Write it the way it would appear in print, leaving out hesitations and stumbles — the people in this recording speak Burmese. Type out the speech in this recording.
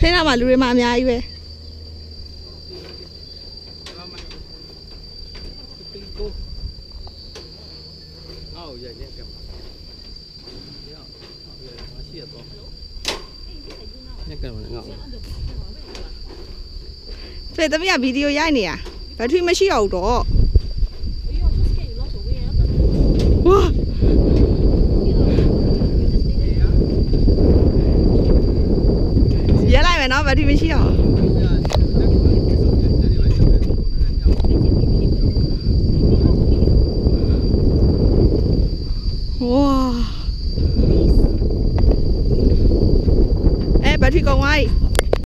ဖေးနာမှာလူတွေမှအများကြီးပဲဖေးသမီးကဗီဒီယိုရိုက်နေရဘက်ထရီမရှိတော့ဘူးတော့ဝါရဲလိုက်မယ်နော်ဘက်ထရီမရှိတော့ဝါဘက်ထရီကုန်သွားပြီ